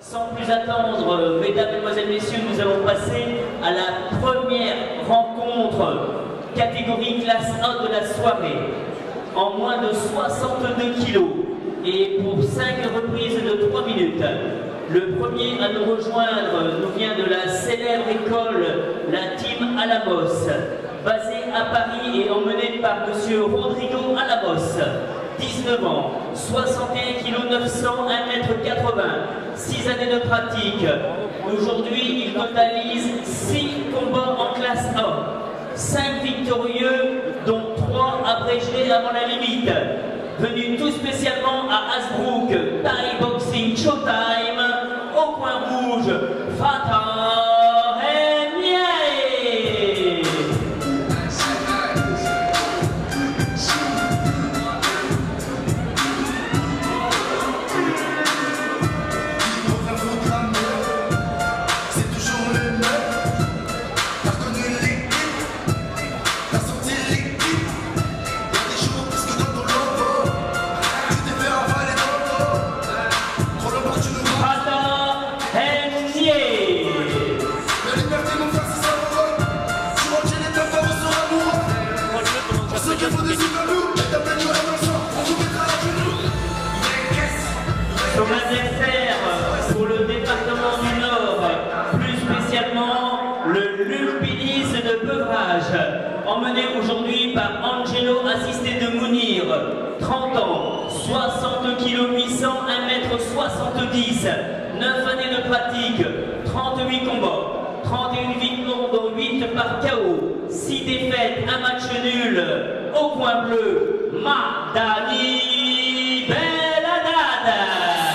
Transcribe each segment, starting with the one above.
Sans plus attendre, mesdames, mesdemoiselles, messieurs, nous allons passer à la première rencontre catégorie classe 1 de la soirée, en moins de 62 kilos et pour 5 reprises de 3 minutes. Le premier à nous rejoindre nous vient de la célèbre école, la Team Alamos, basée à Paris et emmenée par monsieur Rodrigo Alamos. 19 ans, 61 kg 900, 1 m 80, 6 années de pratique. Aujourd'hui, il totalise 6 combats en classe 1, 5 victorieux, dont 3 abrégés avant la limite. Venu tout spécialement à Hasbrook, Thai Boxing Showtime, au coin rouge, Fatah Ndiaye. Son adversaire pour le département du Nord, plus spécialement le Lumpinis de Beuvrages, emmené aujourd'hui par Angelo, assisté de Mounir, 30 ans, 60 kg 800, 1 m 70, 9 années de pratique, 38 combats, 31 victoires dont 8 par KO, 6 défaites, 1 match nul, au coin bleu, Madani Belladad.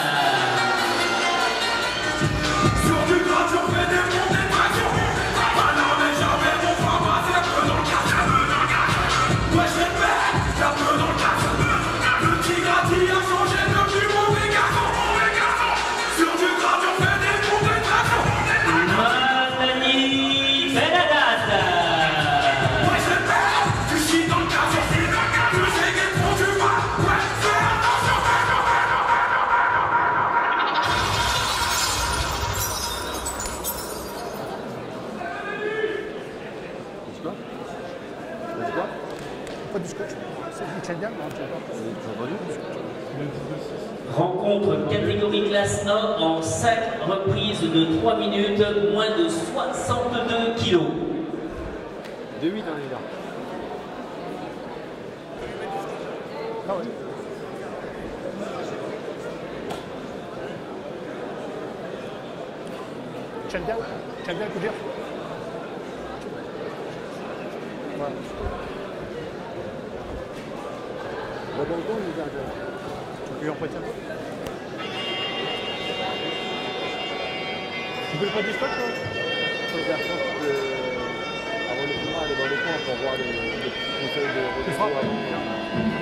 Rencontre catégorie classe 1 en 5 reprises de 3 minutes, moins de 62 kilos. De 8 les gars. Ah ouais. Tiens bien, courir. Voilà. Le bon temps, il est bien. Tu veux en prêter un peu? Tu veux le pas du stock, toi? Faut faire ça avant le tournoi, aller dans le coin pour voir les conseils de retour.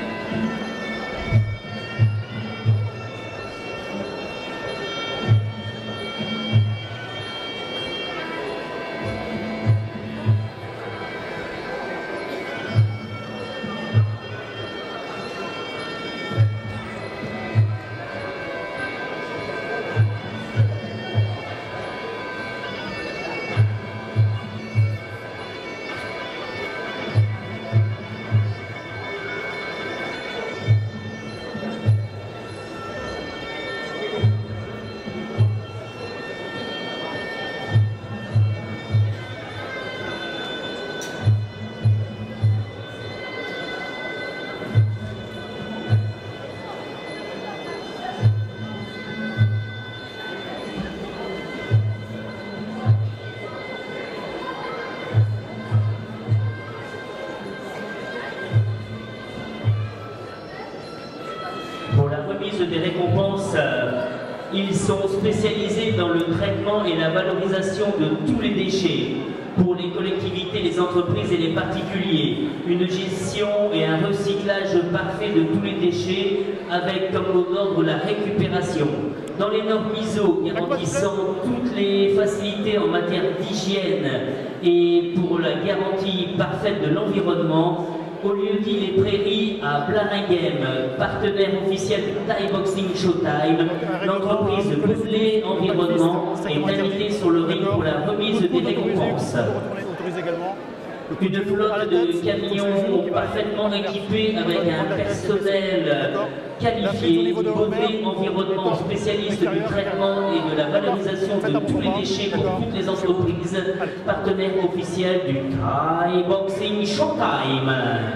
Des récompenses, ils sont spécialisés dans le traitement et la valorisation de tous les déchets pour les collectivités, les entreprises et les particuliers. Une gestion et un recyclage parfait de tous les déchets avec comme mot d'ordre la récupération. Dans les normes ISO garantissant toutes les facilités en matière d'hygiène et pour la garantie parfaite de l'environnement, au lieu-dit Les Prairies à Blaringhem, partenaire officiel du Thai Boxing Showtime. L'entreprise Boufflé Environnement est invitée sur le ring pour la remise des récompenses. Une flotte de camions parfaitement équipés avec un personnel qualifié, Boufflé Environnement, spécialiste du traitement et de la valorisation de tous les déchets pour toutes les entreprises, partenaire officiel du Thai Boxing Showtime.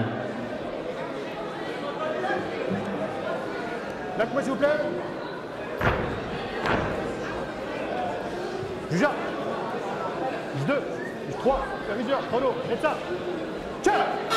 Lâche-moi s'il vous plaît. Juge 1. Juge 2. Juge 3. Superviseur. Chrono. Faites ça. Ciao.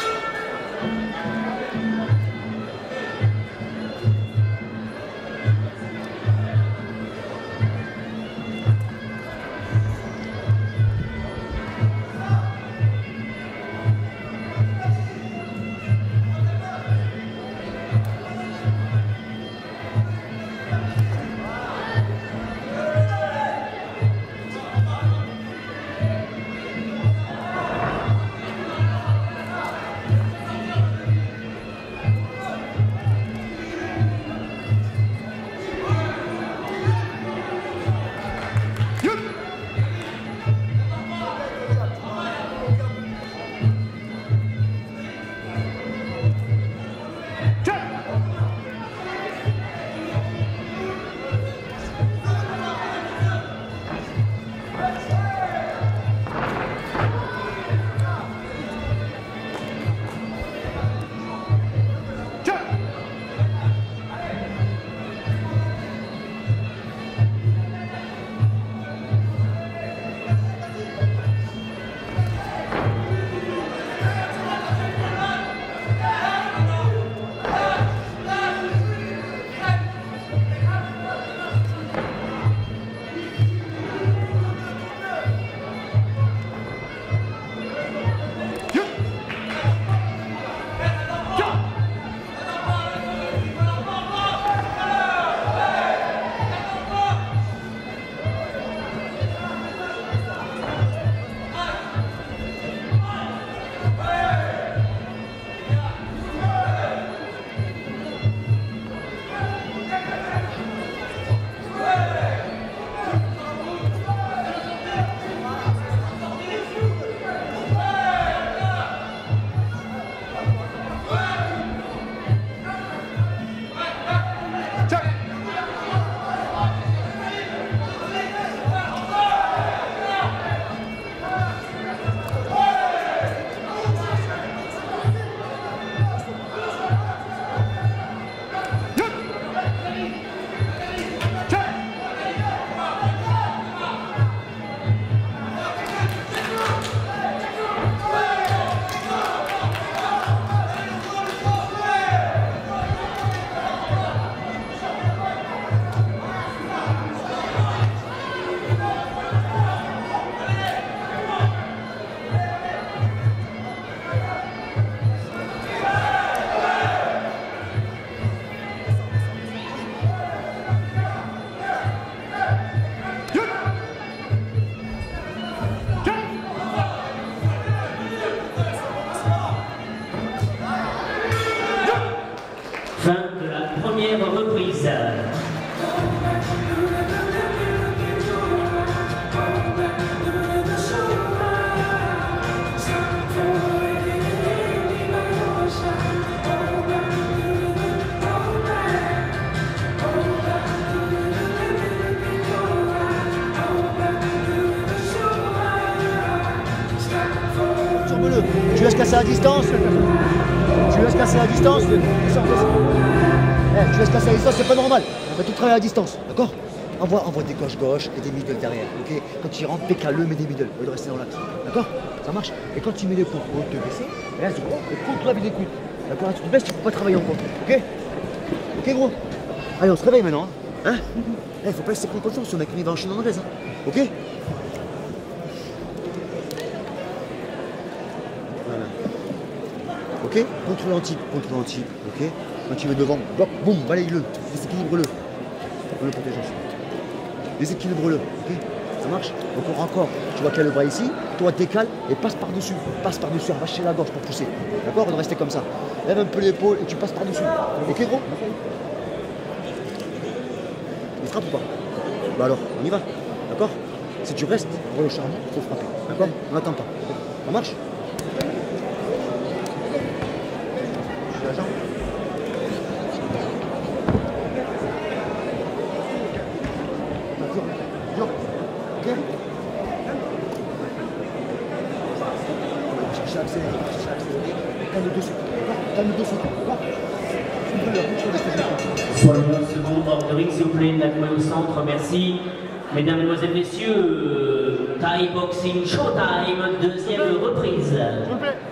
Fin de la première reprise. Sur-le. Tu laisses casser à distance. Tu laisses casser à distance. Tu laisses casser à distance, c'est pas normal. On va tout travailler à distance, d'accord? Envoie des gauche-gauche et des middle derrière, ok? Quand tu rentres, décale-le, mets des middle, au lieu de rester dans l'axe, d'accord? Ça marche? Et quand tu mets les coudes, au lieu de te baisser, reste droit et contre avec les coudes. D'accord? Tu te baisses, tu peux pas travailler encore, ok? Ok, gros? Allez, on se réveille maintenant, hein? Il faut pas laisser prendre confiance, on a qu'une va enchaîner en anglaise, hein? Ok? Voilà. Ok? Contrôle anti, ok? Quand tu veux devant, bloc, boum, balaye-le, déséquilibre-le. Le protégeance. Déséquilibre-le, ok? Ça marche? Donc encore, tu vois qu'il y a le bras ici, ok? toi décale et passe par-dessus. Passe par-dessus, arracher la gorge pour pousser. D'accord? On doit rester comme ça. Lève un peu l'épaule et tu passes par-dessus. Ok gros? Il frappe ou pas? Bah alors, on y va. D'accord? Si tu restes pour le charbon, il faut frapper. D'accord? On n'attend pas. Ça marche? Je suis la jambe. Dur. Ok? Chercher à accélérer. Calme le dessus. Calme le dessus. Sur le 9 secondes, hors de ring, s'il vous plaît, l'accueil au centre, merci. Mesdames, Mesdemoiselles, Messieurs, Thai Boxing Showtime, deuxième reprise. S'il vous plaît.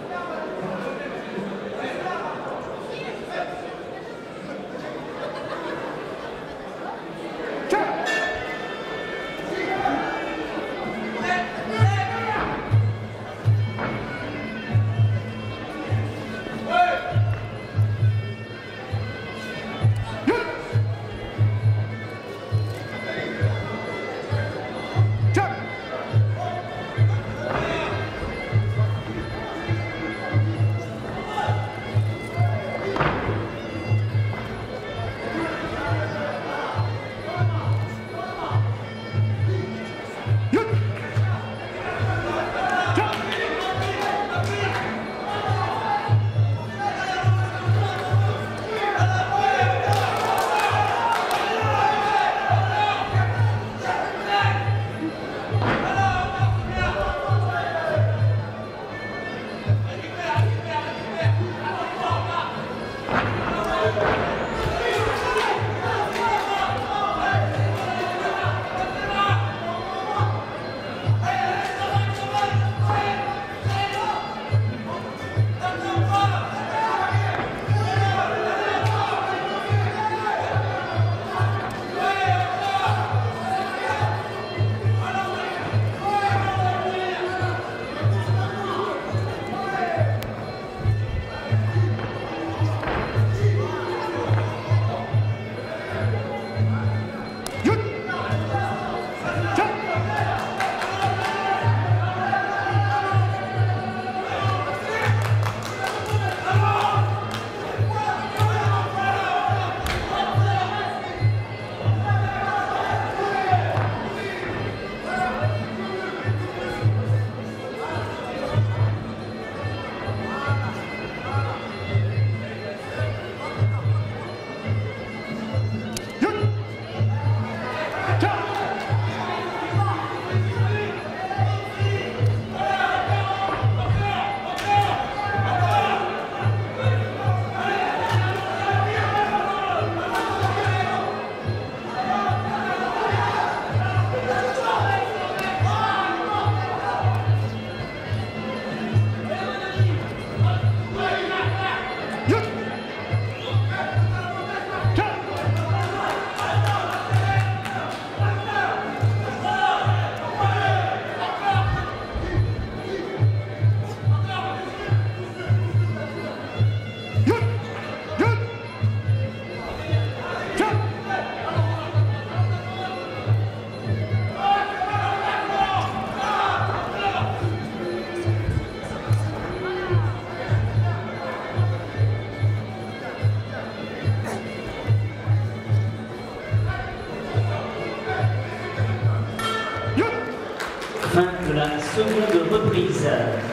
Fin de la seconde reprise.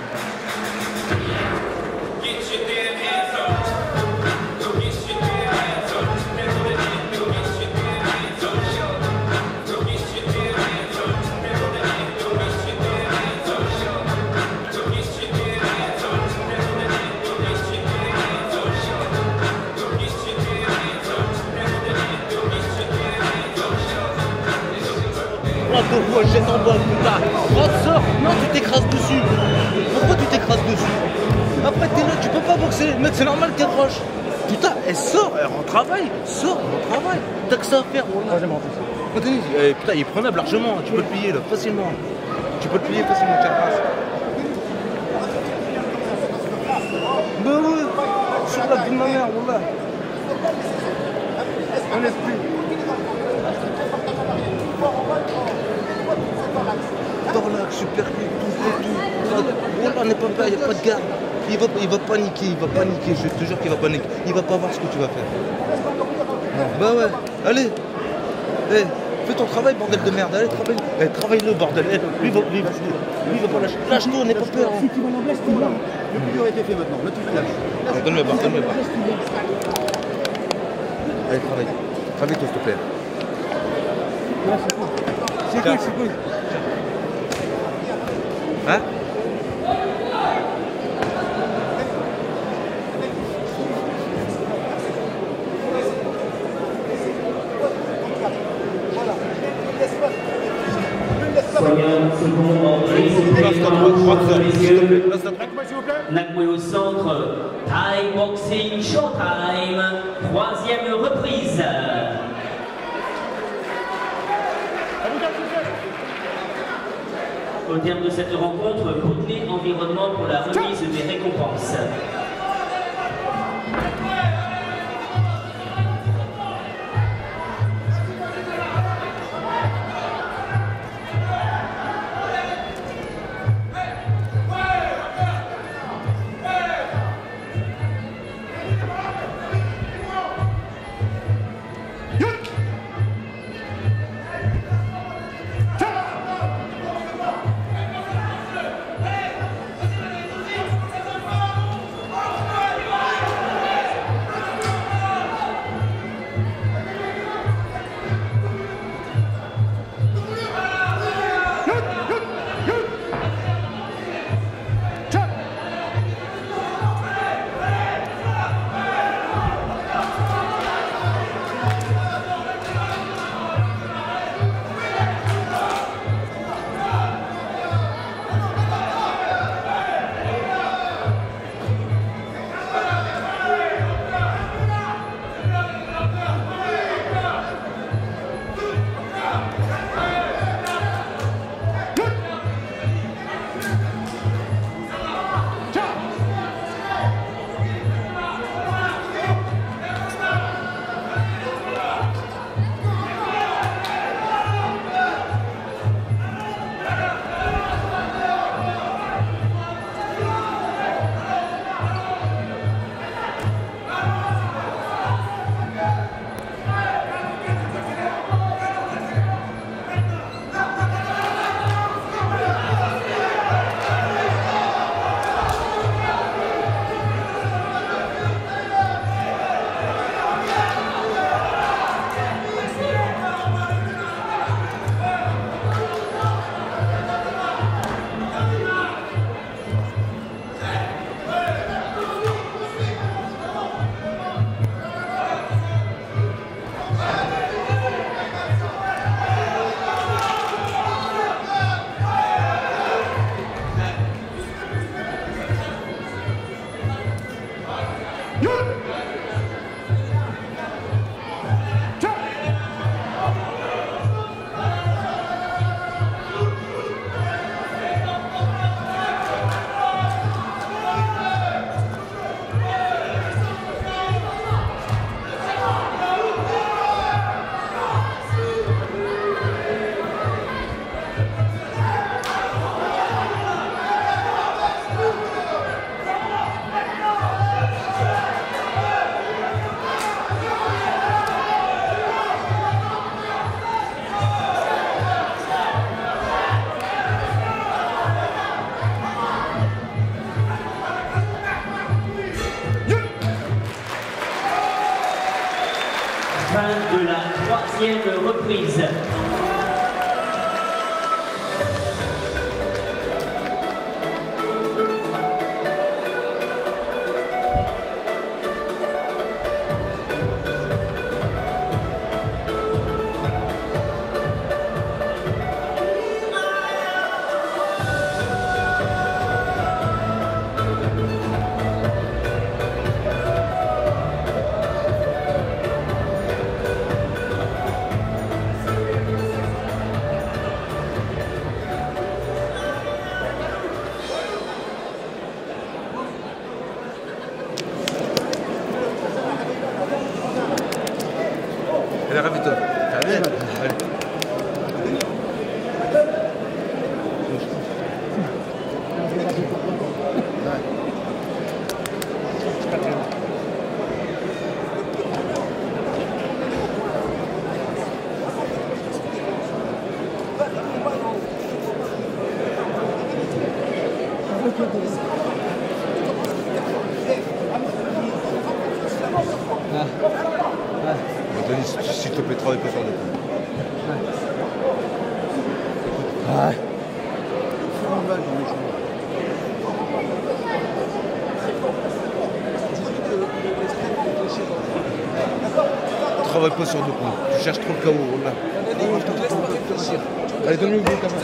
Pourquoi je jette en bas, putain? Rentre, sors. Non, tu t'écrases dessus. Pourquoi tu t'écrases dessus? Après, t'es là, tu peux pas boxer. Mec, c'est normal que t'es proche. Putain, elle sort, elle rentre travail. Sors, on travaille. T'as que ça à faire, voilà. Continue. Putain, il est prenable largement. Tu peux le plier, là, facilement. Tu peux le plier facilement, tiens, passe. Bah ouais, sur la vie de ma mère, voilà. On laisse plus. Torlac, super, tout. pas, il n'y a pas de garde. Il va paniquer, je te jure qu'il va paniquer. Il va pas voir ce que tu vas faire. Bah ouais, allez. Eh, fais ton travail, bordel de merde. Allez, travaille-le, bordel. Lui, il va pas lâcher. Lâche-toi, n'aie pas peur. Si tu vas l'en laisse, tu l'as. Le plus dur a été fait maintenant. Là, tu te lâches. Donne-le pas, donne-le pas. Allez, travaille. Travaille-toi, s'il te plaît. C'est cool. Hein? Soyons seconde entrée, s'il vous plaît, messieurs. Nakmoué au centre, Thai Boxing Showtime, 3e reprise. Au terme de cette rencontre, Boutelet Environnement pour la remise des récompenses. Fin de la 3e reprise. Denis, s'il te plaît, travaille pas sur le coup. Ouais. Travaille pas sur deux points. Tu cherches trop le chaos. Là. Allez, donne-lui une bonne caméra.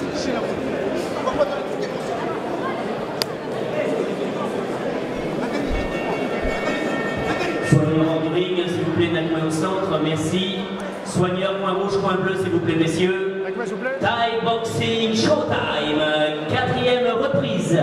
Soigneur en ring, s'il vous plaît, Nakma au centre, merci. Soigneur, point rouge, point bleu, s'il vous plaît, messieurs. Nakma, s'il vous plaît. Thai Boxing Showtime, 4e reprise.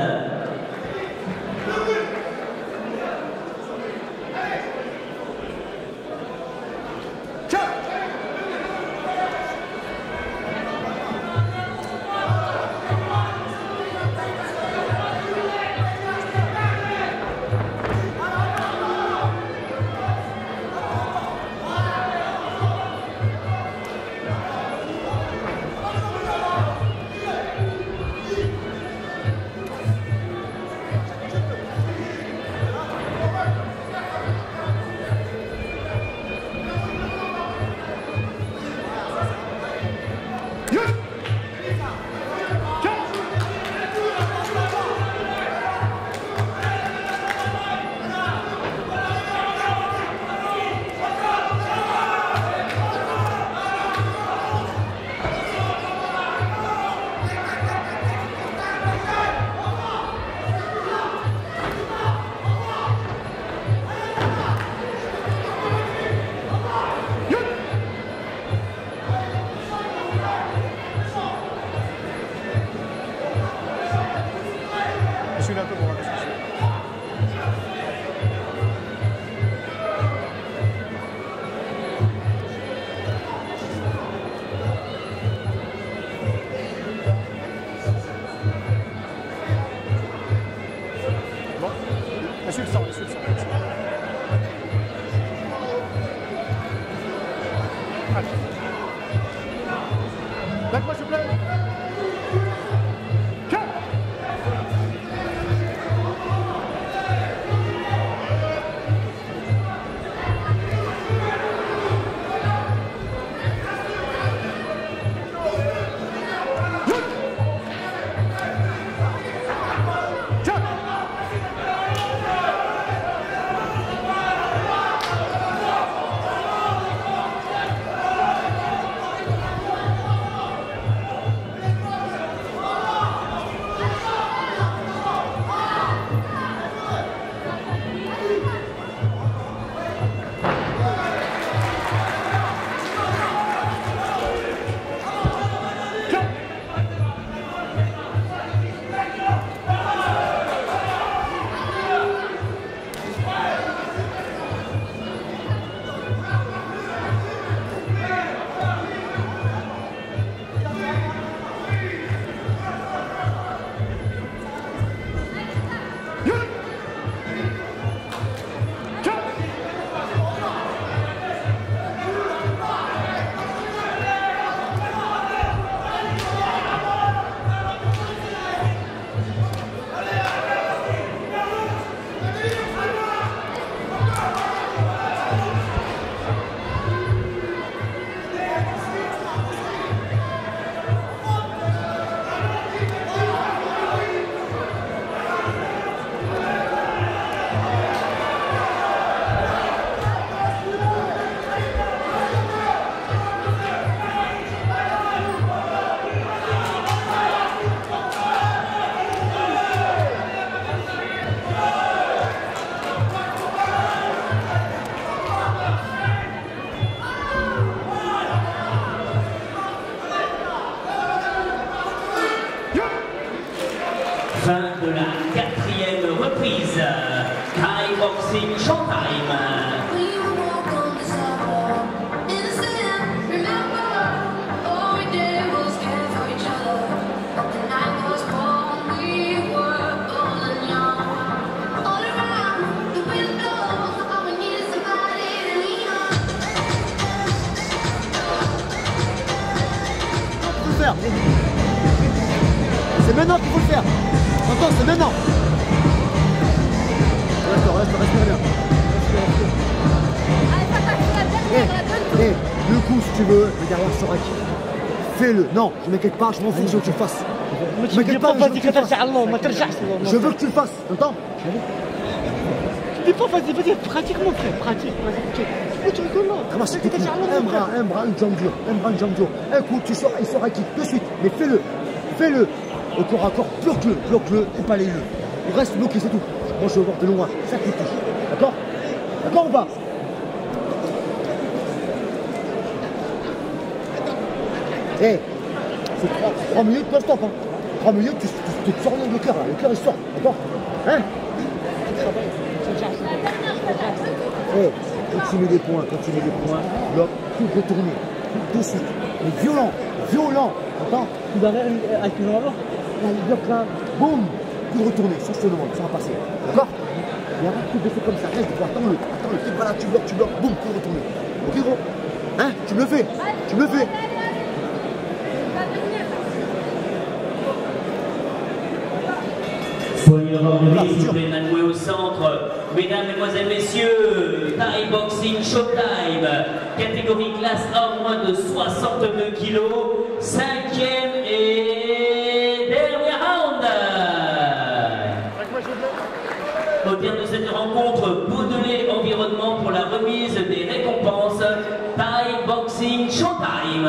Suis-le un peu pour voir ce que c'est. Bon, essuie le sang, essuie le sang. Allez. Lève-moi, s'il vous plaît. Fin de la 4e reprise. Thai Boxing Showtime. We would walk on the sidewalk in the sand. Remember, all we did was care for each other. The night was warm, we were old and young. All around, the wind blows. All we need is somebody to lean on. C'est maintenant qu'il faut le faire. T'entends, c'est maintenant. Reste bien. Le coup, si tu veux, mais derrière Sorak. Fais-le. Non, je m'inquiète pas, je m'en fous, je veux que tu le fasses. Je m'inquiète pas, je veux que tu le fasses. Je veux que tu le fasses, t'entends? Tu dis pas, vas-y, pratique mon frère, pratique. Tu rigoles là. Ramasse tes coups. Un bras, une jambe dure. Un coup, tu sors, il sort à qui de suite. Mais fais-le. Au corps à corps, bloque-le et balaye-le. Il reste bloqué, c'est tout. Moi, je veux voir de loin. Ça qui touche. D'accord ou pas? C'est 3 minutes, pas stop. 3 minutes, tu sors le cœur, là. Le cœur, il sort. D'accord? Hein? Quand tu mets des points, bloc, tout retourner, tout de suite. Mais violent, entends? Tu vas avec une avant. Là, le bloc là, boum, tout retourner, ça je te demande, ça va passer. D'accord? Il y a un truc de fait comme ça, reste, attends-le, peut-être pas là, tu bloques, boum, tout retourner. Ok gros? Hein? Tu me le fais. Soyez revenus, s'il vous plaît, Manoué au centre. Mesdames, Mesdemoiselles, Messieurs, Thai Boxing Showtime, catégorie classe 1, moins de 62 kilos, 5e et dernier round. Au terme de cette rencontre, Baudelais Environnement pour la remise des récompenses, Thai Boxing Showtime.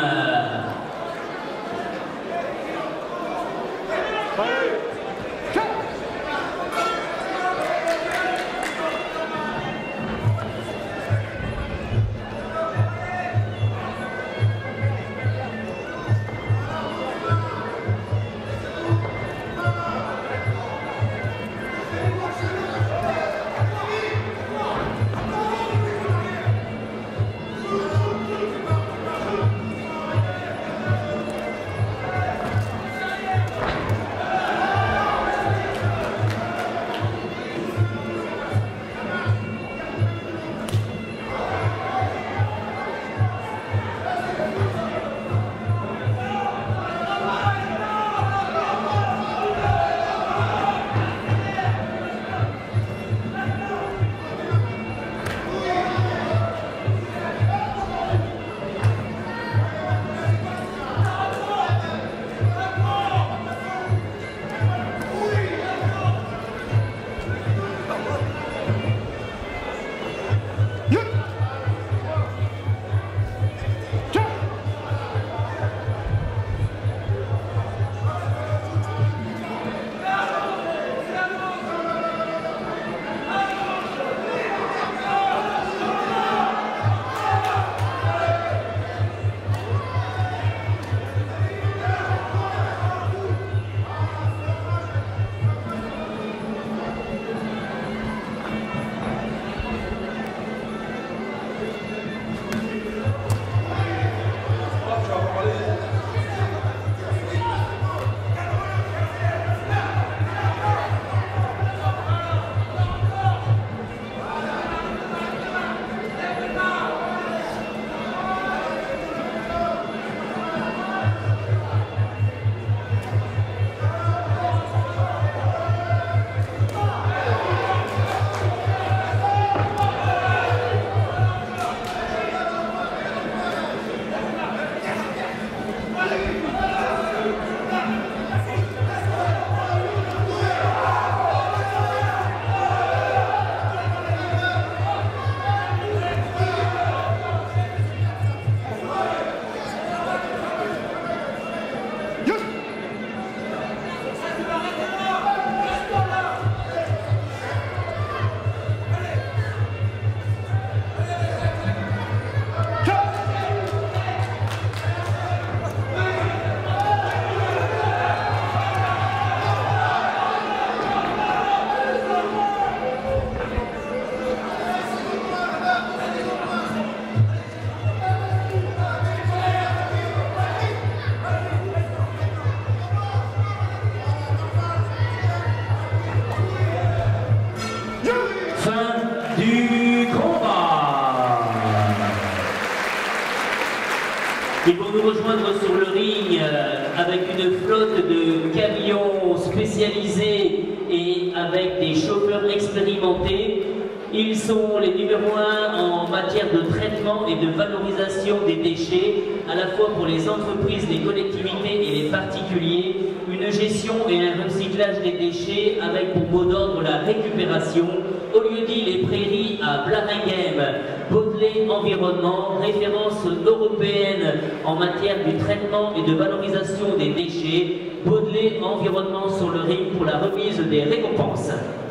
Et pour nous rejoindre sur le ring avec une flotte de camions spéciaux spécialisés et avec des chauffeurs expérimentés. Ils sont les numéros 1 en matière de traitement et de valorisation des déchets, à la fois pour les entreprises, les collectivités et les particuliers. Une gestion et un recyclage des déchets avec pour mot d'ordre la récupération. Au lieu-dit les prairies à Blaringhem, Baudelaire Environnement, référence européenne en matière du traitement et de valorisation des déchets. Baudelaire Environnement sur le ring pour la remise des récompenses.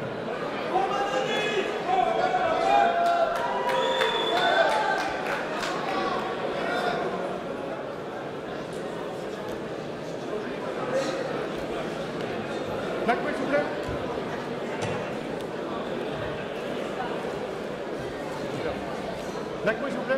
Blackboy, s'il vous plaît. Blackboy, s'il vous plaît.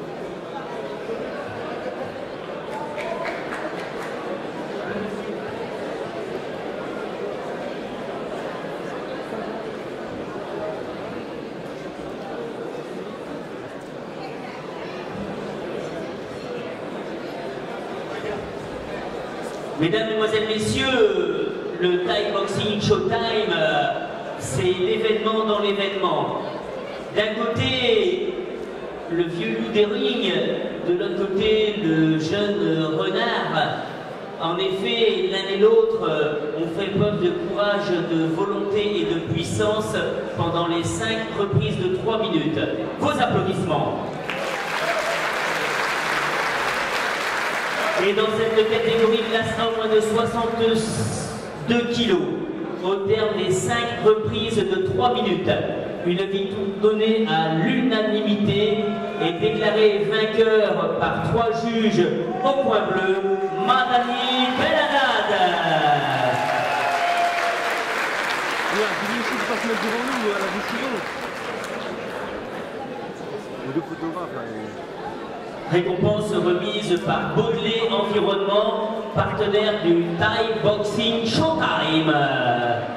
Mesdames, Mesdemoiselles, Messieurs, le Thai Boxing Showtime, c'est l'événement dans l'événement. D'un côté, le vieux loup des rings, de l'autre côté, le jeune renard. En effet, l'un et l'autre ont fait preuve de courage, de volonté et de puissance pendant les 5 reprises de 3 minutes. Vos applaudissements. Et dans cette catégorie classe 1 moins de 62 kilos, au terme des 5 reprises de 3 minutes, une victoire donnée à l'unanimité et déclarée vainqueur par 3 juges au point bleu, Madani Beladad. Récompense remise par Baudelaire Environnement, partenaire du Thai Boxing Showtime.